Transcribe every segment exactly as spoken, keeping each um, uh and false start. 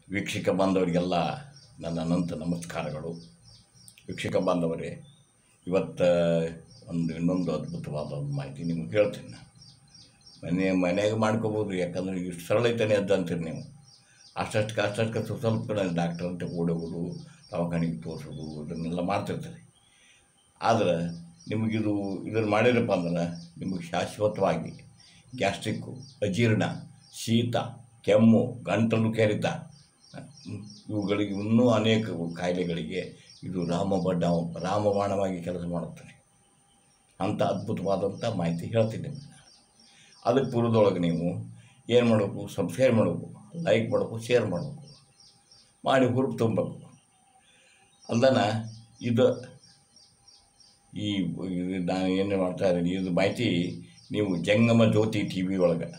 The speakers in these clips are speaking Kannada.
ವೀಕ್ಷಕ ಬಾಂಧವರಿಗೆಲ್ಲ ನನ್ನ ಅನಂತ ನಮಸ್ಕಾರಗಳು. ವೀಕ್ಷಕ ಬಾಂಧವರೇ, ಇವತ್ತು ಒಂದು ಇನ್ನೊಂದು ಅದ್ಭುತವಾದ ಒಂದು ಮಾಹಿತಿ ನಿಮಗೆ ಹೇಳ್ತೀನಿ. ನಾನು ಮನೆ ಮನೆಯಾಗ ಮಾಡ್ಕೋಬೋದು, ಯಾಕಂದರೆ ಇಷ್ಟು ಸರಳ ಐತಾನೆ ಅದು ಅಂತೀರಿ ನೀವು. ಅಷ್ಟಷ್ಟು ಅಷ್ಟಷ್ಟು ಸ್ವಲ್ಪ ಕಡೆ ಡಾಕ್ಟರ್ ಅಂತ ಓಡೋಗೋದು, ದವಾಖಾನೆಗೆ ತೋರಿಸೋದು ಇದನ್ನೆಲ್ಲ ಮಾಡ್ತಿರ್ತಾರೆ. ಆದರೆ ನಿಮಗಿದು ಇದನ್ನು ಮಾಡಿರಪ್ಪ ಅಂದ್ರೆ ನಿಮಗೆ ಶಾಶ್ವತವಾಗಿ ಗ್ಯಾಸ್ಟ್ರಿಕ್ಕು, ಅಜೀರ್ಣ, ಶೀತ, ಕೆಮ್ಮು, ಗಂಟಲು ಕೆರೆತ ಇವುಗಳಿಗೆ ಇನ್ನೂ ಅನೇಕ ಕಾಯಿಲೆಗಳಿಗೆ ಇದು ರಾಮಬಡ್ಡ ರಾಮಬಾಣವಾಗಿ ಕೆಲಸ ಮಾಡುತ್ತದೆ. ಅಂಥ ಅದ್ಭುತವಾದಂಥ ಮಾಹಿತಿ ಹೇಳ್ತೀನಿ ನಿಮಗೆ. ಅದಕ್ಕೆ ಪೂರ್ವದೊಳಗೆ ನೀವು ಏನು ಮಾಡಬೇಕು, ಸಬ್ಸ್ಕ್ರೈಬ್ ಮಾಡಬೇಕು, ಲೈಕ್ ಮಾಡಬೇಕು, ಶೇರ್ ಮಾಡಬೇಕು, ಮಾಡಿ ಹುರುಪು ತುಂಬಬೇಕು. ಅಲ್ಲನ ಇದು ಈ ನಾನು ಏನು ಮಾಡ್ತಾ ಇದ್ದೀನಿ, ಇದು ಮಾಹಿತಿ ನೀವು ಜಂಗಮ ಜ್ಯೋತಿ ಟಿ ವಿ ಒಳಗೆ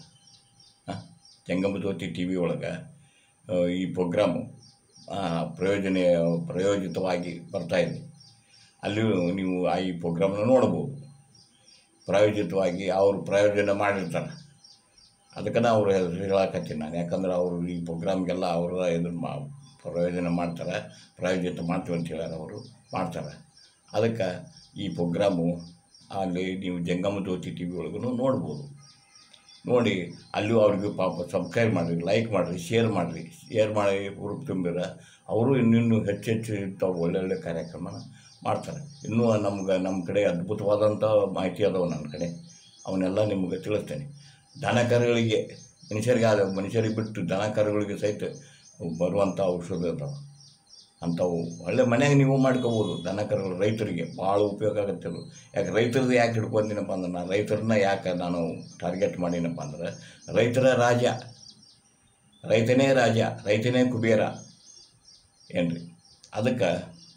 ಜಂಗಮ ಜ್ಯೋತಿ ಟಿ ವಿ ಒಳಗೆ ಈ ಪ್ರೋಗ್ರಾಮು ಪ್ರಯೋಜನ ಪ್ರಯೋಜಿತವಾಗಿ ಬರ್ತಾಯಿದೆ. ಅಲ್ಲಿಯೂ ನೀವು ಆ ಈ ಪ್ರೋಗ್ರಾಮನ್ನು ನೋಡ್ಬೋದು. ಪ್ರಾಯೋಜಿತವಾಗಿ ಅವರು ಪ್ರಯೋಜನ ಮಾಡಿರ್ತಾರೆ. ಅದಕ್ಕೆ ಅವ್ರು ಹೇಳಕತ್ತೀನಿ ನಾನು. ಯಾಕಂದ್ರೆ ಅವರು ಈ ಪ್ರೋಗ್ರಾಮ್ಗೆಲ್ಲ ಅವರು ಇದನ್ನು ಮಾ ಪ್ರಯೋಜನ ಮಾಡ್ತಾರೆ, ಪ್ರಾಯೋಜಿತ ಮಾಡ್ತೀವಿ ಅಂತ ಹೇಳ್ಯಾರ, ಅವರು ಮಾಡ್ತಾರೆ. ಅದಕ್ಕೆ ಈ ಪ್ರೋಗ್ರಾಮು ಅಲ್ಲಿ ನೀವು ಜಂಗಮ ಜ್ಯೋತಿ ಟಿ ವಿ ಒಳಗೂ ನೋಡ್ಬೋದು. ನೋಡಿ ಅಲ್ಲೂ ಅವ್ರಿಗೆ ಪಾಪ ಸಬ್ಸ್ಕ್ರೈಬ್ ಮಾಡಿರಿ, ಲೈಕ್ ಮಾಡಿರಿ, ಶೇರ್ ಮಾಡಿರಿ. ಶೇರ್ ಮಾಡಿ ಹುರುಪು ತುಂಬಿರ ಅವರು ಇನ್ನಿನ್ನೂ ಹೆಚ್ಚು ಹೆಚ್ಚು ಇಂಥವ್ರು ಒಳ್ಳೊಳ್ಳೆ ಕಾರ್ಯಕ್ರಮನ ಮಾಡ್ತಾರೆ. ಇನ್ನೂ ನಮ್ಗೆ ನಮ್ಮ ಕಡೆ ಅದ್ಭುತವಾದಂಥ ಮಾಹಿತಿ ಅದಾವೆ ನನ್ನ ಕಡೆ, ಅವನ್ನೆಲ್ಲ ನಿಮಗೆ ತಿಳಿಸ್ತೇನೆ. ದನ ಕರುಗಳಿಗೆ ಮನುಷ್ಯರಿಗೆ ಆದ ಮನುಷ್ಯರಿಗೆ ಬಿಟ್ಟು ದನ ಕರುಗಳಿಗೆ ಸಹಿತ ಬರುವಂಥ ಔಷಧ ಅದಾವೆ. ಅಂಥವು ಒಳ್ಳೆ ಮನೆಯಾಗ ನೀವು ಮಾಡ್ಕೋಬೋದು. ದನ ಕರುಗಳು ರೈತರಿಗೆ ಭಾಳ ಉಪಯೋಗ ಆಗುತ್ತೆ ಅದು. ಯಾಕೆ ರೈತರದ್ದು ಯಾಕೆ ಹಿಡ್ಕೊಂತೀನಪ್ಪ ಅಂದ್ರೆ, ನಾನು ರೈತರನ್ನ ಯಾಕೆ ನಾನು ಟಾರ್ಗೆಟ್ ಮಾಡೀನಪ್ಪ ಅಂದ್ರೆ, ರೈತರ ರಾಜ, ರೈತನೇ ರಾಜ, ರೈತನೇ ಕುಬೇರ ಏನ್ರಿ. ಅದಕ್ಕೆ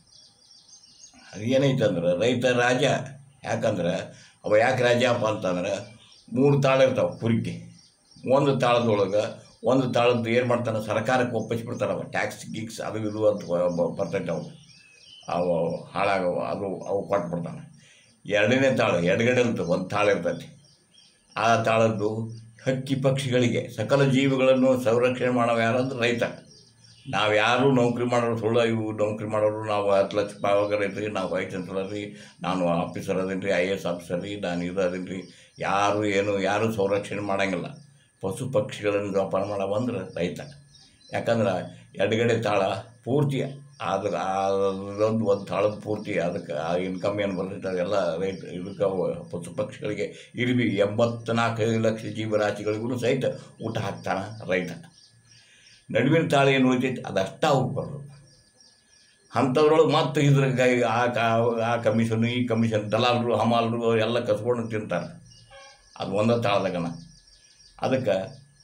ಅದು ಏನೈತೆ ಅಂದ್ರೆ ರೈತ ರಾಜ. ಯಾಕಂದ್ರೆ ಅವ ಯಾಕೆ ರಾಜಪ್ಪ ಅಂತಂದ್ರೆ, ಮೂರು ತಾಳ ಇರ್ತಾವೆ ಕುರಿಗೆ. ಒಂದು ತಾಳದೊಳಗೆ ಒಂದು ತಾಳದ್ದು ಏನು ಮಾಡ್ತಾನೆ, ಸರ್ಕಾರಕ್ಕೆ ಒಪ್ಪಿಸ್ಬಿಡ್ತಾರೆ. ಅವ ಟ್ಯಾಕ್ಸ್ ಗೀಕ್ಸ್ ಅದು ಇದು ಅಂತ ಬರ್ತೈತೆ. ಅವು ಅವು ಹಾಳಾಗವು ಅದು ಅವು ಕೊಟ್ಬಿಡ್ತಾನೆ. ಎರಡನೇ ತಾಳ ಎಡಗಡೆ ಅಂತ ಒಂದು ತಾಳ ಇರ್ತೈತಿ. ಆ ತಾಳದ್ದು ಹಕ್ಕಿ ಪಕ್ಷಿಗಳಿಗೆ ಸಕಲ ಜೀವಿಗಳನ್ನು ಸಂರಕ್ಷಣೆ ಮಾಡೋ ಯಾರಂದ್ರೆ ರೈತ. ನಾವು ಯಾರು ನೌಕರಿ ಮಾಡೋರು ಸುಳ್ಳು, ಇವು ನೌಕರಿ ಮಾಡೋರು ನಾವು ಹತ್ತು ಲಕ್ಷ ರೂಪಾಯಿ ರೈತರಿ, ನಾವು ವೈಸ್ ಚಾನ್ಸಲರ್ ರೀ, ನಾನು ಆಫೀಸರ್ ಅದೀನಿ ರೀ, ಐ ಎ ಎಸ್ ಆಫೀಸರ್ ರೀ, ನಾನು ಇದು ಅದೀನಿ ರೀ, ಯಾರು ಏನು ಯಾರು ಸಂರಕ್ಷಣೆ ಮಾಡೋಂಗಿಲ್ಲ. ಪಶು ಪಕ್ಷಿಗಳನ್ನು ಜೋಪಾನ ಮಾಡೋ ಬಂದ್ರೆ ರೈತ. ಯಾಕಂದ್ರೆ ಎಡಗಡೆ ತಾಳ ಪೂರ್ತಿ ಅದು ಅದೊಂದು ಒಂದು ತಾಳದ ಪೂರ್ತಿ ಅದಕ್ಕೆ ಆ ಇನ್ಕಮ್ ಏನು ಬರ್ತೈತೆ ಅದೆಲ್ಲ ರೈತ ಇದಕ್ಕೆ ಪಶು ಪಕ್ಷಿಗಳಿಗೆ ಇರ್ಬಿ ಎಂಬತ್ನಾಲ್ಕೈದು ಲಕ್ಷ ಜೀವರಾಶಿಗಳಿಗೂ ಸಹಿತ ಊಟ ಹಾಕ್ತಾನೆ ರೈತ. ನಡುವಿನ ತಾಳ ಏನು ಉಳಿತೈತಿ ಅದಷ್ಟು ಅವ್ರಿಗೆ ಬರೋದು. ಅಂಥದ್ರೊಳಗೆ ಮತ್ತು ಇದ್ರಾಗ ಆ ಆ ಕಮಿಷನ್ನು ಈ ಕಮಿಷನ್ ದಲಾಲರು ಹಮಾಲರು ಎಲ್ಲ ಕಸ್ಕೊಂಡು ತಿಂತಾರೆ. ಅದು ಒಂದೇ ತಾಳದಾಗನ. ಅದಕ್ಕೆ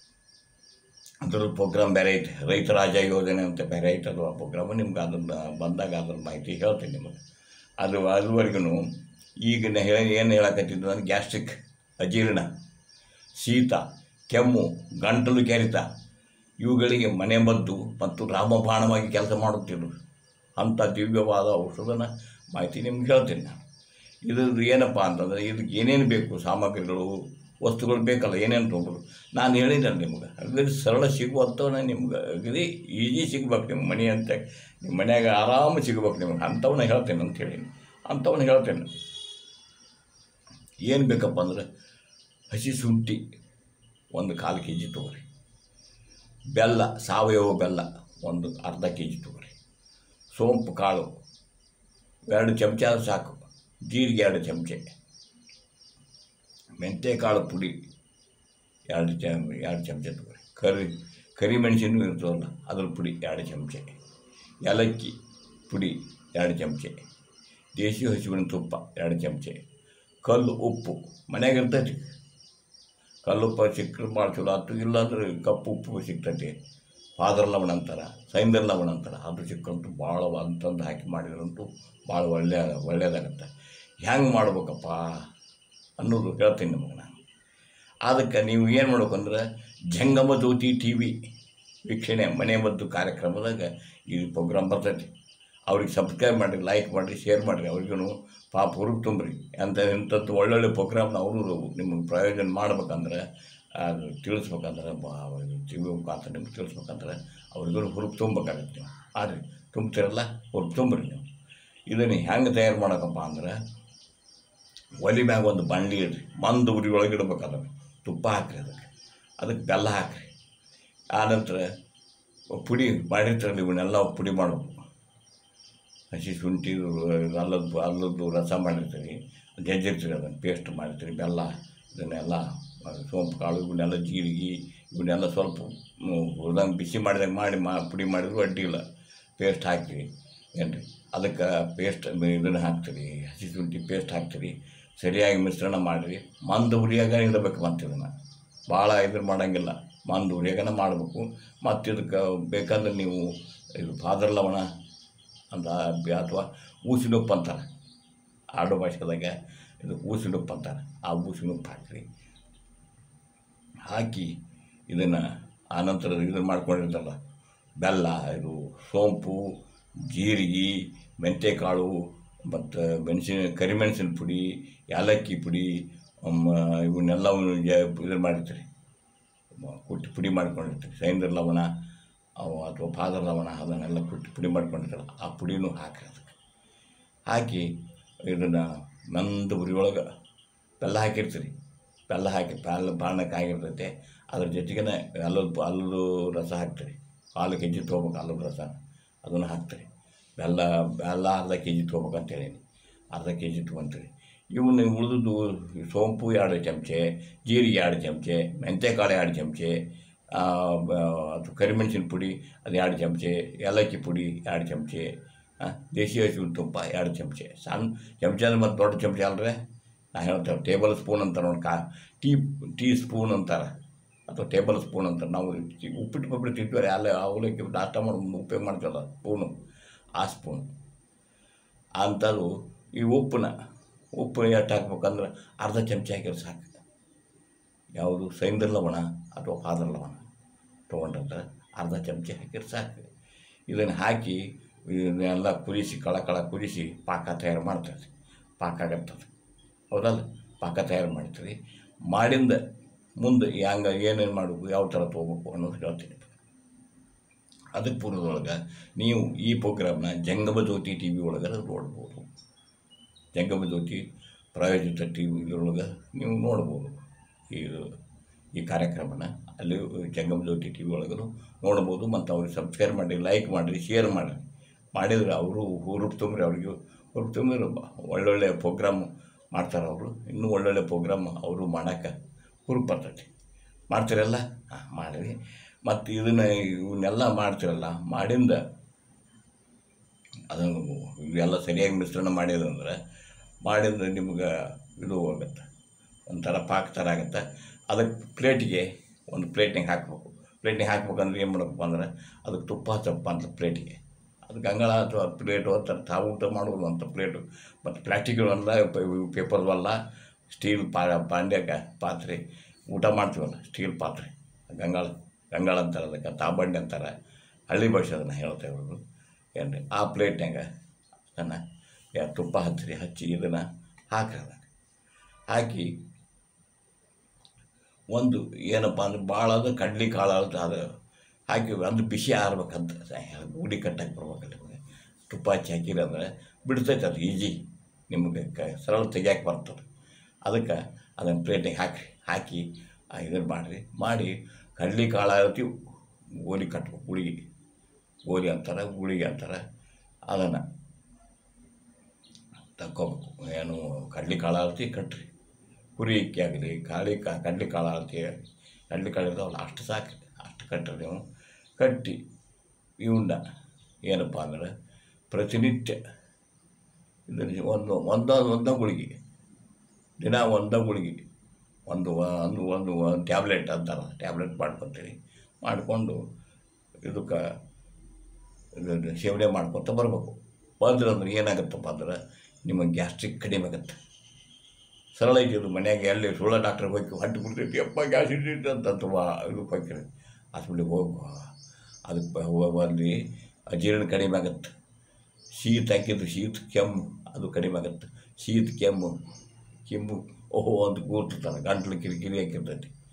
ಅದ್ರ ಪ್ರೋಗ್ರಾಮ್ ಬೇರೆ ಐತೆ, ರೈತ ರಾಜ ಯೋಜನೆ ಅಂತ ಬೇರೆ ಐತೆ. ಅದು ಆ ಪ್ರೋಗ್ರಾಮು ನಿಮ್ಗೆ ಅದನ್ನು ಬಂದಾಗ ಅದ್ರ ಮಾಹಿತಿ ಹೇಳ್ತೀನಿ ನಿಮಗೆ. ಅದು ಅದುವರೆಗೂ ಈಗ ಹೇಳಿ ಏನು ಹೇಳಕತ್ತಿದ್ದು ನಾನು, ಗ್ಯಾಸ್ಟ್ರಿಕ್, ಅಜೀರ್ಣ, ಶೀತ, ಕೆಮ್ಮು, ಗಂಟಲು ಕೆರೆತ ಇವುಗಳಿಗೆ ಮನೆಮದ್ದು ಮತ್ತು ರಾಮಬಾಣವಾಗಿ ಕೆಲಸ ಮಾಡುತ್ತಿರು ಅಂಥ ದಿವ್ಯವಾದ ಔಷಧನ ಮಾಹಿತಿ ನಿಮ್ಗೆ ಹೇಳ್ತೀನಿ ನಾನು. ಇದ್ರದ್ದು ಏನಪ್ಪ ಅಂತಂದರೆ, ಇದಕ್ಕೆ ಏನೇನು ಬೇಕು ಸಾಮಗ್ರಿಗಳು ವಸ್ತುಗಳು ಬೇಕಲ್ಲ, ಏನೇನು ತೊಗೊಬೋದು ನಾನು ಹೇಳಿದ್ದೆ ನಿಮ್ಗೆ. ಅಗದಿ ಸರಳ ಸಿಗುವಂಥವನ್ನ ನಿಮ್ಗೆ ಅಗದಿ ಈಜಿ ಸಿಗ್ಬೇಕು ನಿಮ್ಮ ಮನೆ ಅಂತ, ನಿಮ್ಮ ಮನ್ಯಾಗ ಆರಾಮ ಸಿಗ್ಬೇಕು ನಿಮ್ಗೆ. ಅಂಥವನ್ನ ಹೇಳ್ತೇನೆ ಅಂತ ಹೇಳಿ ಅಂಥವನ್ನ ಹೇಳ್ತೇನೆ. ಏನು ಬೇಕಪ್ಪ ಅಂದ್ರೆ, ಹಸಿ ಶುಂಠಿ ಒಂದು ಕಾಲು ಕೆ ಜಿ ತೊಗೊರಿ, ಬೆಲ್ಲ ಸಾವಯವ ಬೆಲ್ಲ ಒಂದು ಅರ್ಧ ಕೆ ಜಿ ತೊಗೊರಿ, ಸೋಂಪು ಕಾಳು ಎರಡು ಚಮಚ ಸಾಕು, ಜೀರಿಗೆ ಎರಡು ಚಮಚೆ, ಮೆಂತ್ಯಕಾಳು ಪುಡಿ ಎರಡು ಚ ಎರಡು ಚಮಚ ತೊಗೊರಿ, ಕರಿ ಕರಿಮೆಣಸಿನೂ ಇರ್ತವಲ್ಲ ಅದ್ರ ಪುಡಿ ಎರಡು ಚಮಚೆ, ಏಲಕ್ಕಿ ಪುಡಿ ಎರಡು ಚಮಚೆ, ದೇಸಿ ಹಸುವಿನ ತುಪ್ಪ ಎರಡು ಚಮಚೆ, ಕಲ್ಲು ಉಪ್ಪು ಮನ್ಯಾಗ ಇರ್ತೈತಿ. ಕಲ್ಲು ಉಪ್ಪು ಸಿಕ್ಕರೆ ಭಾಳ ಚಲೋ ಆಯ್ತು. ಇಲ್ಲಾಂದ್ರೆ ಕಪ್ಪು ಉಪ್ಪು ಸಿಗ್ತೈತಿ. ಫಾದರ್ ಲವಣ ಅಂತಾರೆ, ಸೈಂದರ್ ಲವಣ ಅಂತಾರೆ, ಅದು ಸಿಕ್ಕಂತೂ ಭಾಳ ಅಂತಂದು ಹಾಕಿ ಮಾಡಿದ್ರಂತೂ ಭಾಳ ಒಳ್ಳೆಯ ಒಳ್ಳೆಯದಾಗತ್ತೆ. ಹೆಂಗೆ ಮಾಡ್ಬೇಕಪ್ಪ ಅನ್ನೋದು ಹೇಳ್ತೀನಿ ನಿಮಗೆ ನಾನು. ಅದಕ್ಕೆ ನೀವು ಏನು ಮಾಡ್ಬೇಕಂದ್ರೆ, ಜಂಗಮ ಜ್ಯೋತಿ ಟಿ ವಿ ವೀಕ್ಷಣೆ ಮನೆ ಮದ್ದು ಕಾರ್ಯಕ್ರಮದಾಗ ಈ ಪ್ರೋಗ್ರಾಮ್ ಬರ್ತೈತಿ. ಅವ್ರಿಗೆ ಸಬ್ಸ್ಕ್ರೈಬ್ ಮಾಡಿರಿ, ಲೈಕ್ ಮಾಡಿರಿ, ಶೇರ್ ಮಾಡಿರಿ. ಅವ್ರಿಗೂ ಪಾಪ ಹುರುಪು ತುಂಬ್ರಿ. ಅಂತ ಇಂಥದ್ದು ಒಳ್ಳೊಳ್ಳೆ ಪ್ರೋಗ್ರಾಮ್ನ ಅವರು ನಿಮಗೆ ಪ್ರಯೋಜನ ಮಾಡ್ಬೇಕಂದ್ರೆ ಅದು ತಿಳಿಸ್ಬೇಕಂದ್ರೆ ಟಿವಿ ಮುಖಾಂತರ ನಿಮ್ಗೆ ತಿಳಿಸ್ಬೇಕಂದ್ರೆ ಅವ್ರಿಗೂ ಹುರುಪು ತುಂಬಬೇಕಾಗತ್ತೆ ನೀವು. ಆದರೆ ತುಂಬ್ತಿರಲ್ಲ ಹುರುಪು ತುಂಬ್ರಿ ನೀವು. ಇದನ್ನು ಹೆಂಗೆ ತಯಾರು ಮಾಡೋಕಪ್ಪ ಅಂದ್ರೆ ಒಲೆ ಮ್ಯಾಗ ಒಂದು ಬಾಣಲಿ ಇಡ್ರಿ, ಮಂದು ಉರಿ ಒಳಗೆ ಇಡ್ಬೇಕು. ಅದನ್ನು ತುಪ್ಪ ಹಾಕ್ರಿ, ಅದಕ್ಕೆ ಅದಕ್ಕೆ ಬೆಲ್ಲ ಹಾಕ್ರಿ. ಆನಂತರ ಪುಡಿ ಮಾಡಿರ್ತೀರಲ್ಲ ಇವನ್ನೆಲ್ಲ ಪುಡಿ ಮಾಡಬೇಕು. ಹಸಿ ಶುಂಠಿ ಅಲ್ಲದ್ದು ಅಲ್ಲದ್ದು ರಸ ಮಾಡಿರ್ತೀರಿ, ಜಜ್ಜಿರ್ತೀರಿ, ಅದನ್ನು ಪೇಸ್ಟ್ ಮಾಡಿರ್ತೀರಿ. ಬೆಲ್ಲ ಇದನ್ನೆಲ್ಲ ಸೋಂಪು ಕಾಳು ಇವನ್ನೆಲ್ಲ ಜೀರಿಗೆ ಇವನ್ನೆಲ್ಲ ಸ್ವಲ್ಪ ಹುರಿದಂಗೆ ಬಿಸಿ ಮಾಡಿದಾಗ ಮಾಡಿ ಮಾ ಪುಡಿ ಮಾಡಿದ್ರು ಅಡ್ಡಿಲ್ಲ. ಪೇಸ್ಟ್ ಹಾಕ್ತೀರಿ ಏನು ರೀ, ಅದಕ್ಕೆ ಪೇಸ್ಟ್ ಇದನ್ನು ಹಾಕ್ತೀರಿ, ಹಸಿ ಶುಂಠಿ ಪೇಸ್ಟ್ ಹಾಕ್ತೀರಿ. ಸರಿಯಾಗಿ ಮಿಶ್ರಣ ಮಾಡಿರಿ. ಮಂದ ಉರಿಯಾಗ ಇಡಬೇಕು. ಮತ್ತು ಇದನ್ನು ಭಾಳ ಇದ್ರ ಮಾಡೋಂಗಿಲ್ಲ, ಮಂದ ಉರಿಯಾಗನ ಮಾಡಬೇಕು. ಮತ್ತು ಇದಕ್ಕೆ ಬೇಕಾದ್ರೆ ನೀವು ಇದು ಪಾದ್ರ ಲವಣ ಅಂತ ಅಥವಾ ಊಸಿನುಪ್ಪು ಅಂತಾರೆ ಆಡು ಭಾಷೆದಾಗ, ಇದು ಊಸಿನುಪ್ಪು ಅಂತಾರೆ. ಆ ಊಸಿನುಪ್ಪು ಹಾಕಿರಿ. ಹಾಕಿ ಇದನ್ನು ಆನಂತರ ಇದನ್ನು ಮಾಡ್ಕೊಂಡಿರ್ತಾರಲ್ಲ ಬೆಲ್ಲ, ಇದು ಸೋಂಪು, ಜೀರಿಗೆ, ಮೆಂತ್ಯಕಾಳು ಮತ್ತು ಮೆಣಸಿನ ಕರಿಮೆಣಸಿನ ಪುಡಿ, ಏಲಕ್ಕಿ ಪುಡಿ ಇವನ್ನೆಲ್ಲ ಇದನ್ನು ಮಾಡಿರ್ತೀರಿ, ಕುಟ್ಟಿ ಪುಡಿ ಮಾಡ್ಕೊಂಡಿರ್ತೀರಿ. ಸೈಂದ್ರ ಲವಣ ಅವು ಅಥವಾ ಪಾದ್ರ ಲವಣ ಅದನ್ನೆಲ್ಲ ಕುಟ್ಟಿ ಪುಡಿ ಮಾಡ್ಕೊಂಡಿರ್ತಾರೆ. ಆ ಪುಡಿನೂ ಹಾಕಿ ಅದಕ್ಕೆ ಹಾಕಿ ಇದನ್ನು ಮಂದ ಉರಿ ಒಳಗೆ ಬೆಲ್ಲ ಹಾಕಿರ್ತೀರಿ. ಬೆಲ್ಲ ಹಾಕಿ ಬೆಲ್ಲ ಬಾಣಕ್ಕೆ ಆಗಿರ್ತೈತೆ. ಅದ್ರ ಜೊತೆಗೇ ಅಲ್ಲದ ಅಲ್ಲದು ರಸ ಹಾಕ್ತೀರಿ. ಕಾಲು ಕೆ ಜಿ ತೊಗೋಬೇಕು ಅಲ್ಲದ ರಸ, ಅದನ್ನು ಹಾಕ್ತೀರಿ. ಬೆಲ್ಲ ಬೆಲ್ಲ ಅರ್ಧ ಕೆ ಜಿ ತೊಗೋಬೇಕಂತೇಳಿ ಅರ್ಧ ಕೆ ಜಿ ತೊಗೊತೀರಿ. ಇವನ್ನ ಉಳಿದು ಸೋಂಪು ಎರಡು ಚಮಚೆ, ಜೀರಿಗೆ ಎರಡು ಚಮಚೆ, ಮೆಂತ್ಯಕಾಳು ಎರಡು ಚಮಚೆ, ಅದು ಕರಿಮೆಣಸಿನ ಪುಡಿ ಅದು ಎರಡು ಚಮಚೆ, ಏಲಕ್ಕಿ ಪುಡಿ ಎರಡು ಚಮಚೆ, ದೇಶಿ ಹಸುವಿನ ತುಪ್ಪ ಎರಡು ಚಮಚೆ. ಸಣ್ಣ ಚಮಚೆ ಅಂದ್ರೆ ಮತ್ತು ದೊಡ್ಡ ಚಮಚೆ ಅಲ್ರಿ, ನಾ ಹೇಳ್ತೇವೆ ಟೇಬಲ್ ಸ್ಪೂನ್ ಅಂತಾರೆ ನೋಡಿ, ಕಾ ಟೀ ಟೀ ಸ್ಪೂನ್ ಅಂತಾರೆ ಅಥವಾ ಟೇಬಲ್ ಸ್ಪೂನ್ ಅಂತಾರೆ. ನಾವು ಉಪ್ಪಿಟ್ಟು ಪಪ್ಪಿಟ್ಟು ತಿಂತೀವಿ ಅಲ್ಲ, ಅವಲಕ್ಕಿ ನಾಷ್ಟ ಮಾಡಿ ಉಪಯೋಗ ಮಾಡ್ತೀವಲ್ಲ ಸ್ಪೂನು, ಆ ಸ್ಪೂನ್ ಅಂಥದ್ದು. ಈ ಉಪ್ಪನ್ನ ಉಪ್ಪು ಎಷ್ಟು ಹಾಕ್ಬೇಕಂದ್ರೆ ಅರ್ಧ ಚಮಚೆ ಹಾಕಿದ್ರೆ ಸಾಕು. ಯಾವುದು ಸೈಂದ್ರ ಲವಣ ಅಥವಾ ಪಾದ್ರ ಲವಣ ತೊಗೊಂಡ್ರೆ ಅರ್ಧ ಚಮಚೆ ಹಾಕಿದ್ರೆ ಸಾಕು. ಇದನ್ನು ಹಾಕಿ ಇದನ್ನೆಲ್ಲ ಕುದಿಸಿ ಕಳ ಕಳ ಕುದಿಸಿ ಪಾಕ ತಯಾರು ಮಾಡ್ತಾರೆ. ಪಾಕ ಆಗತ್ತದು ಹೌದಲ್ಲ, ಪಾಕ ತಯಾರು ಮಾಡ್ತೀರಿ. ಮಾಡಿಂದ ಮುಂದೆ ಹೆಂಗೆ ಏನೇನು ಮಾಡಬೇಕು, ಯಾವ ಥರ ತೊಗೋಬೇಕು ಅನ್ನೋದು ಹೇಳ್ತೀನಿ. ಅದಕ್ಕೆ ಪೂರ್ವದೊಳಗೆ ನೀವು ಈ ಪ್ರೋಗ್ರಾಮ್ನ ಜಂಗಮ ಜ್ಯೋತಿ ಟಿ ವಿ ಒಳಗೆ ನೋಡ್ಬೋದು. ಜಂಗಮ ಜ್ಯೋತಿ ಪ್ರಾಯೋಜಿತ ಟಿ ವಿ ಇದರೊಳಗೆ ನೀವು ನೋಡ್ಬೋದು ಈ ಈ ಕಾರ್ಯಕ್ರಮನ. ಅಲ್ಲಿ ಜಂಗಮ ಜ್ಯೋತಿ ಟಿ ವಿ ಒಳಗೂ ನೋಡ್ಬೋದು. ಮತ್ತು ಅವ್ರಿಗೆ ಸಬ್ಸ್ಕ್ರೈಬ್ ಮಾಡಿ, ಲೈಕ್ ಮಾಡಿರಿ, ಶೇರ್ ಮಾಡಿರಿ. ಮಾಡಿದರೆ ಅವರು ಹುರುಪು ತುಂಬ್ರಿ, ಅವ್ರಿಗೆ ಹುರುಪು ತುಂಬಿದ್ರು ಒಳ್ಳೊಳ್ಳೆ ಪ್ರೋಗ್ರಾಮ್ ಮಾಡ್ತಾರೆ ಅವರು. ಇನ್ನೂ ಒಳ್ಳೊಳ್ಳೆ ಪ್ರೋಗ್ರಾಮ್ ಅವರು ಮಾಡೋಕ್ಕೆ ಹುರುಪು ಬರ್ತೈತಿ. ಮಾಡ್ತೀರಲ್ಲ? ಹಾಂ ಮಾಡಿರಿ. ಮತ್ತು ಇದನ್ನು ಇವನ್ನೆಲ್ಲ ಮಾಡ್ತಿರಲ್ಲ, ಮಾಡಿಂದ ಅದನ್ನು ಇವೆಲ್ಲ ಸರಿಯಾಗಿ ಮಿಶ್ರಣ ಮಾಡಿದಂದ್ರೆ ಮಾಡಿದ್ರೆ ನಿಮ್ಗೆ ಇದು ಆಗುತ್ತೆ, ಒಂಥರ ಪಾಕ ಥರ ಆಗುತ್ತೆ. ಅದಕ್ಕೆ ಪ್ಲೇಟಿಗೆ ಒಂದು ಪ್ಲೇಟ್ನಾಗ ಹಾಕ್ಬೇಕು. ಪ್ಲೇಟ್ನಾಗ ಹಾಕ್ಬೇಕಂದ್ರೆ ಏನು ಮಾಡಬೇಕಪ್ಪ ಅಂದ್ರೆ ಅದಕ್ಕೆ ತುಪ್ಪ ಹಚ್ಚಪ್ಪ ಅಂತ ಪ್ಲೇಟಿಗೆ. ಅದು ಗಂಗಾಳ ಅಥವಾ ಪ್ಲೇಟು ಅಂತ ತಾವು ಊಟ ಮಾಡೋದು ಅಂತ ಪ್ಲೇಟು. ಮತ್ತು ಪ್ಲಾಸ್ಟಿಕ್ಗಳಲ್ಲ, ಪೇಪರ್ವಲ್ಲ, ಸ್ಟೀಲ್ ಪಾ ಪಾಂಡ್ಯಕ್ಕೆ ಪಾತ್ರೆ ಊಟ ಮಾಡ್ತೀವಲ್ಲ, ಸ್ಟೀಲ್ ಪಾತ್ರೆ ಗಂಗಾಳ ಗಂಗಾಳ ಅಂತಾರೆ, ಅದಕ್ಕೆ ತಾಬಂಡಿ ಅಂತಾರೆ, ಹಳ್ಳಿ ಭಾಷೆ ಅದನ್ನು ಹೇಳ್ತೇವೆ ಅವರು ಏನು ರೀ. ಆ ಪ್ಲೇಟ್ನಾಗ ಅದನ್ನು ಯಾರು ತುಪ್ಪ ಹಚ್ಚಿರಿ, ಹಚ್ಚಿ ಇದನ್ನು ಹಾಕ್ರಿ. ಅದನ್ನು ಹಾಕಿ ಒಂದು ಏನಪ್ಪ ಅಂದ್ರೆ ಭಾಳ ಅದು ಕಡ್ಲಿ ಕಾಳು ಅದು ಹಾಕಿ ಅದು ಬಿಸಿ ಆರ್ಬೇಕಂತ ಗುಡಿ ಕಟ್ಟಕ್ಕೆ ಬರ್ಬೇಕಲ್ಲ ನಿಮಗೆ. ತುಪ್ಪ ಹಚ್ಚಿ ಹಾಕಿರಿ ಅಂದರೆ ಬಿಡ್ತೈತೆ ಅದು ಈಜಿ, ನಿಮಗೆ ಕ ಸರಳ ತೆಗಿಯಕ್ಕೆ ಬರ್ತದೆ. ಅದಕ್ಕೆ ಅದನ್ನು ಪ್ಲೇಟಿಗೆ ಹಾಕಿರಿ. ಹಾಕಿ ಇದನ್ನು ಮಾಡಿರಿ. ಮಾಡಿ ಕಡ್ಲಿ ಕಾಳು ಆರತಿ ಗೋಲಿ ಕಟ್ಬೇಕು. ಗುಳಿಗೆ ಗೋಲಿ ಅಂತಾರೆ, ಗುಳಿಗೆ ಅಂತಾರೆ. ಅದನ್ನು ತಕ್ಕೋಬೇಕು. ಏನು ಕಡ್ಲಿ ಕಾಳು ಆರತಿ ಕಟ್ಟ್ರಿ. ಕುರಿ ಇಕ್ಕಿ ಆಗಲಿ, ಕಾಳಿ ಕಾ ಕಡ್ಲಿ ಕಾಳು ಆರತಿ ಕಡ್ಲಿ ಕಾಳು ಇರ್ತಾವಲ್ಲ ಅಷ್ಟು ಸಾಕು, ಅಷ್ಟು ಕಟ್ಟ್ರಿ ನೀವು. ಕಟ್ಟಿ ಇವನ್ನ ಏನಪ್ಪ ಅಂದ್ರೆ ಪ್ರತಿನಿತ್ಯ ಇದನ್ನು ಒಂದು ಒಂದೊಂದು ಒಂದೊಂದು ಗುಳಿಗೆ ದಿನ ಒಂದೊಂದು ಗುಳಿಗೆ ಒಂದು ಒಂದು ಒಂದು ಟ್ಯಾಬ್ಲೆಟ್ ಅಂತಾರೆ, ಟ್ಯಾಬ್ಲೆಟ್ ಮಾಡ್ಕೊತೀರಿ. ಮಾಡಿಕೊಂಡು ಇದಕ್ಕೆ ಇದು ಸೇವನೆ ಮಾಡ್ಕೊತ ಬರಬೇಕು. ಬಂದ್ರೆ ಅಂದ್ರೆ ಏನಾಗುತ್ತಪ್ಪ ಅಂದ್ರೆ ನಿಮಗೆ ಗ್ಯಾಸ್ಟ್ರಿಕ್ ಕಡಿಮೆ ಆಗುತ್ತೆ. ಸರಳ ಇದು ಮನೆಯಾಗೆ ಎಲ್ಲಿ ಸುಳ್ಳ ಡಾಕ್ಟ್ರಿಗೆ ಹೋಗಿ ಹೊಟ್ಟೆ ಬಿಡ್ತೈತಿ, ಅಪ್ಪ ಗ್ಯಾಸ್ಟ್ರಿಕ್ ಅಂತ ಅಥವಾ ಇದಕ್ಕೆ ಹೋಗ್ತೀರಿ ಹಾಸ್ಪಿಟ್ಲಿಗೆ ಹೋಗಿ ಅದಕ್ಕೆ ಅಲ್ಲಿ ಅಜೀರ್ಣ ಕಡಿಮೆ ಆಗುತ್ತೆ. ಶೀತ ಹಾಕಿದ್ದು ಶೀತ ಕೆಮ್ಮು ಅದು ಕಡಿಮೆ ಆಗುತ್ತೆ. ಶೀತ ಕೆಮ್ಮು ಕೆಮ್ಮು ಓಹೋ ಅಂತ ಕೂರ್ತಿರ್ತಾರೆ, ಗಂಟ್ಲು ಕಿರಿಕಿರಿ ಹಾಕಿರ್ತೈತಿ.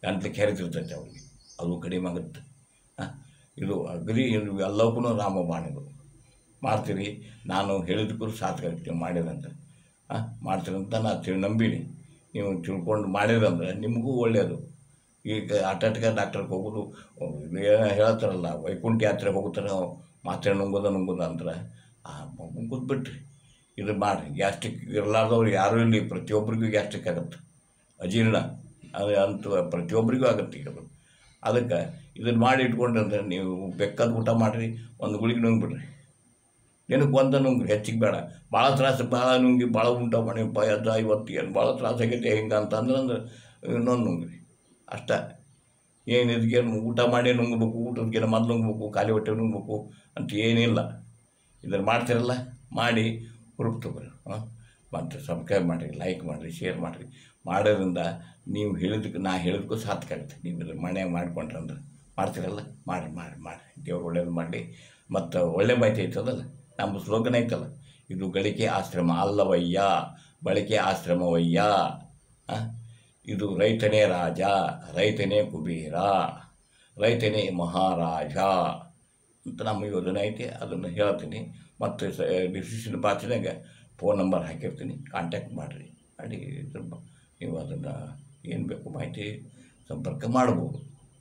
ಗಂಟ್ಲು ಕೆರೆತಿರ್ತೈತೆ ಅವ್ರಿಗೆ, ಅದು ಕಡಿಮೆ ಆಗುತ್ತೆ. ಇದು ಅಗದಿ ಇದು ಎಲ್ಲವಕ್ಕೂ ರಾಮಬಾಣಿಗಳು ಮಾಡ್ತೀರಿ. ನಾನು ಹೇಳಿದಕ್ಕೂ ಸಾರ್ಥಕ ಮಾಡಿದಂತೆ ಹಾಂ ಮಾಡ್ತೀರಂತ ನಾ ತಿಳಿ ನಂಬಿನಿ. ನೀವು ತಿಳ್ಕೊಂಡು ಮಾಡಿದ್ರಂದ್ರೆ ನಿಮಗೂ ಒಳ್ಳೆಯದು. ಈಗ ಆಟಾಟಕ ಡಾಕ್ಟ್ರಿಗೆ ಹೋಗೋದು ಏನು ಹೇಳ್ತಾರಲ್ಲ, ವೈಕುಂಠ ಯಾತ್ರೆಗೆ ಹೋಗ್ತಾರೆ ಮಾತ್ರೆ ನುಂಗೋದ ನುಂಗೋದ ಅಂದ್ರೆ ಆ ಕೂತ್ಬಿಟ್ರಿ ಇದು ಮಾಡಿರಿ. ಗ್ಯಾಸ್ಟ್ರಿಕ್ ಇರಲಾರ್ದವ್ರು ಯಾರೂ ಇಲ್ಲಿ, ಪ್ರತಿಯೊಬ್ಬರಿಗೂ ಗ್ಯಾಸ್ಟ್ರಿಕ್ ಆಗುತ್ತೆ, ಅಜೀರ್ಣ ಅದು ಅಂತ ಪ್ರತಿಯೊಬ್ಬರಿಗೂ ಆಗುತ್ತೆ ಈಗ ಅದು. ಅದಕ್ಕೆ ಇದನ್ನು ಮಾಡಿ ಇಟ್ಕೊಂಡ್ರೆ ನೀವು ಬೆಕ್ಕದ ಊಟ ಮಾಡಿರಿ, ಒಂದು ಗುಳಿಗೆ ನುಂಗ್ಬಿಡ್ರಿ, ಏನಕ್ಕೆ ಒಂದು ನುಂಗ್ರಿ, ಹೆಚ್ಚಿಗೆ ಬೇಡ. ಭಾಳ ತ್ರಾಸು ಭಾಳ ನುಂಗಿ ಭಾಳ ಊಟ ಮಾಡಿಪ್ಪ ಅದ ಇವತ್ತು ಏನು ಭಾಳ ತ್ರಾಸ ಆಗೈತೆ ಹಿಂಗೆ ಅಂತಂದ್ರೆ ಅಂದ್ರೆ ಇನ್ನೊಂದು ನುಂಗ್ರಿ ಅಷ್ಟೇ. ಏನು ಇದಕ್ಕೇನು ಊಟ ಮಾಡಿ ನುಂಗ್ಬೇಕು, ಊಟದಕ್ಕೇನು ಮೊದಲು ನುಂಗ್ಬೇಕು, ಖಾಲಿ ಹೊಟ್ಟೆ ನುಂಗ್ಬೇಕು ಅಂತ ಏನಿಲ್ಲ. ಇದನ್ನು ಮಾಡ್ತಿರಲ್ಲ ಮಾಡಿ ಹುರುಪು ತಗೋರಿ. ಹಾಂ ಮತ್ತು ಸಬ್ಸ್ಕ್ರೈಬ್ ಮಾಡಿರಿ, ಲೈಕ್ ಮಾಡಿರಿ, ಶೇರ್ ಮಾಡಿರಿ. ಮಾಡೋದ್ರಿಂದ ನೀವು ಹೇಳಿದಕ್ಕೆ ನಾ ಹೇಳಿದಕ್ಕೂ ಸಾರ್ಥಕ ಆಗುತ್ತೆ. ನೀವು ಇದ್ರ ಮನೆ ಮಾಡಿಕೊಂಡ್ರೆ ಅಂದ್ರೆ ಮಾಡ್ತೀರಲ್ಲ, ಮಾಡಿ ಮಾಡಿ ಮಾಡಿ ದೇವ್ರು ಒಳ್ಳೇದು ಮಾಡಲಿ. ಮತ್ತು ಒಳ್ಳೆ ಮಾಹಿತಿ ಐತದಲ್ಲ, ನಮ್ಮ ಸ್ಲೋಗನ್ ಐತಲ್ಲ, ಇದು ಗಳಿಕೆ ಆಶ್ರಮ ಅಲ್ಲವಯ್ಯ, ಬಳಕೆ ಆಶ್ರಮವಯ್ಯ. ಇದು ರೈತನೇ ರಾಜ, ರೈತನೇ ಕುಬೇರ, ರೈತನೇ ಮಹಾರಾಜ ಅಂತ ನಮ್ಮ ಯೋಜನೆ ಐತಿ. ಅದನ್ನು ಹೇಳ್ತೀನಿ. ಮತ್ತು ಸ ಡಿಸ್ಕ್ರಿಪ್ಷನ್ ಬಾಕ್ಸ್ನಾಗ ಫೋನ್ ನಂಬರ್ ಹಾಕಿರ್ತೀನಿ, ಕಾಂಟ್ಯಾಕ್ಟ್ ಮಾಡಿರಿ. ಮಾಡಿ ನೀವು ಅದನ್ನು ಏನು ಬೇಕು ಮಾಹಿತಿ ಸಂಪರ್ಕ ಮಾಡ್ಬೋದು.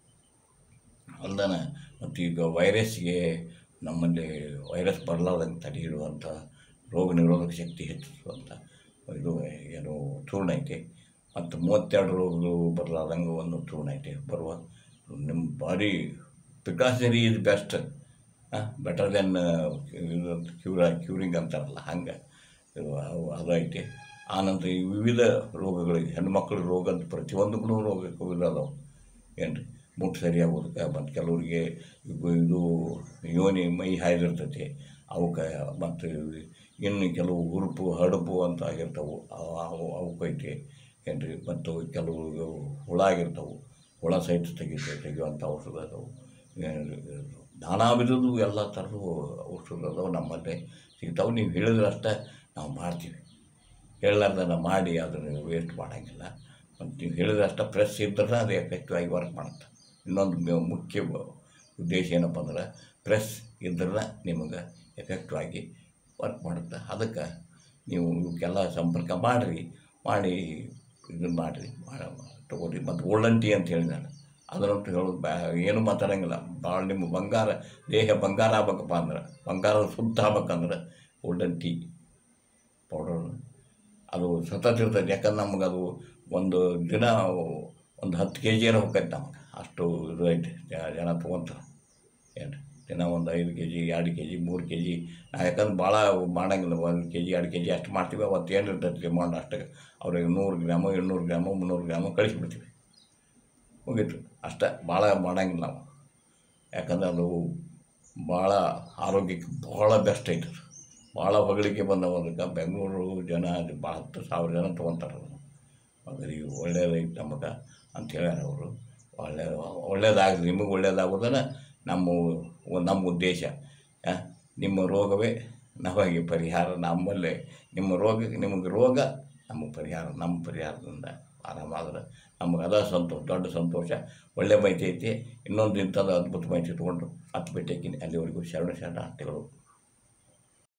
ಅಲ್ದನ ಮತ್ತು ಈಗ ವೈರಸ್ಗೆ ನಮ್ಮಲ್ಲಿ ವೈರಸ್ ಬರಲಾರ್ದಂಗೆ ತಡೆ ಇಡುವಂಥ ರೋಗ ನಿರೋಧಕ ಶಕ್ತಿ ಹೆಚ್ಚಿಸುವಂಥ ಇದು ಏನು ಚೂರ್ಣ ಐತೆ. ಮತ್ತು ಮೂವತ್ತೆರಡು ರೋಗಗಳು ಬರಲಾರ್ದಂಗೆ ಒಂದು ಚೂರ್ಣ ಐತೆ ಬರುವ. ನಿಮ್ಮ body precautionary is best, better than cure curing ಅಂತಾರಲ್ಲ ಹಂಗೆ ಅದು ಐತೆ. ಆನಂತರ ಈ ವಿವಿಧ ರೋಗಗಳಿಗೆ ಹೆಣ್ಮಕ್ಳ ರೋಗ ಅಂತ ಪ್ರತಿಯೊಂದಕ್ಕೂ ರೋಗಕ್ಕೆ ಅದಾವೆ ಏನು ರೀ. ಮುಟ್ಟು ಸರಿಯಾಗೋದಕ್ಕೆ ಮತ್ತು ಕೆಲವರಿಗೆ ಇದು ಯೋನಿ ಮೈ ಹಾಯ್ದಿರ್ತೈತಿ ಅವಕ್ಕೆ, ಮತ್ತು ಇನ್ನು ಕೆಲವು ಹುರುಪು ಹಡಪು ಅಂತ ಆಗಿರ್ತಾವೆ ಅವು ಅವಕ್ಕೈತಿ ಏನು ರೀ. ಮತ್ತು ಕೆಲವು ಹುಳ ಆಗಿರ್ತಾವೆ, ಹುಳ ಸಹಿತ ತೆಗಿತ ತೆಗೆಯುವಂಥ ಔಷಧ ಅದಾವೆ. ನಾನಾ ವಿಧದ್ದು ಎಲ್ಲ ಥರದ್ದು ಔಷಧ ಅದಾವೆ ನಮ್ಮಲ್ಲೇ ಸಿಗ್ತಾವೆ. ನೀವು ಹೇಳಿದ್ರೆ ಅಷ್ಟೇ ನಾವು ಮಾಡ್ತೀವಿ, ಹೇಳಲಾರ್ದನ್ನ ಮಾಡಿ ಅದನ್ನು ವೇಸ್ಟ್ ಮಾಡೋಂಗಿಲ್ಲ. ಮತ್ತು ನೀವು ಹೇಳಿದ್ರೆ ಅಷ್ಟೇ ಫ್ರೆಶ್ ಇದ್ದರೆ ಅದು ಎಫೆಕ್ಟಿವ್ ಆಗಿ ವರ್ಕ್ ಮಾಡುತ್ತೆ. ಇನ್ನೊಂದು ಮುಖ್ಯ ಉದ್ದೇಶ ಏನಪ್ಪ ಅಂದ್ರೆ ಫ್ರೆಶ್ ಇದ್ರೆ ನಿಮಗೆ ಎಫೆಕ್ಟಿವ್ ಆಗಿ ವರ್ಕ್ ಮಾಡುತ್ತೆ. ಅದಕ್ಕೆ ನೀವು ಇವಕ್ಕೆಲ್ಲ ಸಂಪರ್ಕ ಮಾಡಿರಿ, ಮಾಡಿ ಇದನ್ನು ಮಾಡಿರಿ ತೊಗೊಳ್ರಿ. ಮತ್ತು ಗೋಲ್ಡನ್ ಟೀ ಅಂತ ಹೇಳಿ ನಾನು ಅದರಂತೂ ಹೇಳೋದು ಬ್ಯಾ ಏನೂ ಮಾತಾಡೋಂಗಿಲ್ಲ. ಭಾಳ ನಿಮ್ಮ ಬಂಗಾರ ದೇಹ ಬಂಗಾರ ಆಗ್ಬೇಕಪ್ಪ ಅಂದ್ರೆ, ಬಂಗಾರದ ಶುದ್ಧ ಆಗ್ಬೇಕಂದ್ರೆ ಗೋಲ್ಡನ್ ಟೀ ಪೌಡರ್ ಅದು ಸತತ ಇರ್ತೈತೆ. ಯಾಕಂದ್ರೆ ನಮ್ಗೆ ಅದು ಒಂದು ದಿನ ಒಂದು ಹತ್ತು ಕೆ ಜಿಯರ ಹೋಗ್ತೈತೆ ನಮಗೆ, ಅಷ್ಟು ಇದು ಐತೆ. ಜನ ತೊಗೊತಾರೆ ಏನು ದಿನ ಒಂದು ಐದು ಕೆ ಜಿ ಎರಡು ಕೆ ಜಿ ಮೂರು ಕೆ ಜಿ ನಾವು ಯಾಕಂದ್ರೆ ಭಾಳ ಮಾಡೋಂಗಿಲ್ಲ. ಒಂದು ಕೆ ಜಿ ಎರಡು ಕೆ ಜಿ ಅಷ್ಟು ಮಾಡ್ತೀವಿ. ಅವತ್ತು ಏನು ಇರ್ತೈತೆ ಡಿಮಾಂಡ್ ಅಷ್ಟೇ ಅವ್ರಿಗೆ ನೂರು ಗ್ರಾಮು ಇನ್ನೂರು ಗ್ರಾಮು ಮುನ್ನೂರು ಗ್ರಾಮು ಕಳಿಸ್ಬಿಡ್ತೀವಿ, ಮುಗೀತು ಅಷ್ಟೇ. ಭಾಳ ಮಾಡೋಂಗಿಲ್ಲ ನಾವು, ಯಾಕಂದ್ರೆ ಅದು ಭಾಳ ಆರೋಗ್ಯಕ್ಕೆ ಭಾಳ ಬೆಸ್ಟ್ ಐತೆ. ಅದು ಭಾಳ ಹೊಗಳಿಕೆ ಬಂದವ. ಅದಕ್ಕೆ ಬೆಂಗಳೂರು ಜನ ಅದು ಭಾಳ ಹತ್ತು ಸಾವಿರ ಜನ ತೊಗೊತಾರೆ ಅದನ್ನು. ಅದ್ರಿ ಒಳ್ಳೇದೈತೆ ನಮಗೆ ಅಂತ ಹೇಳ್ಯಾರ ಅವರು. ಒಳ್ಳೆ ಒಳ್ಳೇದಾಗಲಿ, ನಿಮಗೆ ಒಳ್ಳೇದಾಗೋದನ್ನು ನಮ್ಮ ನಮ್ಮ ಉದ್ದೇಶ. ನಿಮ್ಮ ರೋಗವೇ ನಮಗೆ ಪರಿಹಾರ. ನಮ್ಮಲ್ಲೇ ನಿಮ್ಮ ರೋಗ ನಿಮಗೆ ರೋಗ ನಮಗೆ ಪರಿಹಾರ. ನಮ್ಮ ಪರಿಹಾರದಿಂದ ಆರಾಮಾದ್ರೆ ನಮಗೆ ಅದ ಸಂತೋಷ, ದೊಡ್ಡ ಸಂತೋಷ. ಒಳ್ಳೆ ಮಾಹಿತಿ ಐತಿ. ಇನ್ನೊಂದು ಇಂಥದ್ದು ಅದ್ಭುತ ಮಾಹಿತಿ ತೊಗೊಂಡು ಹತ್ತು ಭೇಟಿ ಹಾಕಿನಿ. ಅಲ್ಲಿವರೆಗೂ ಶರಣ ಶರಣ ಆರ್ತಿಗಳು.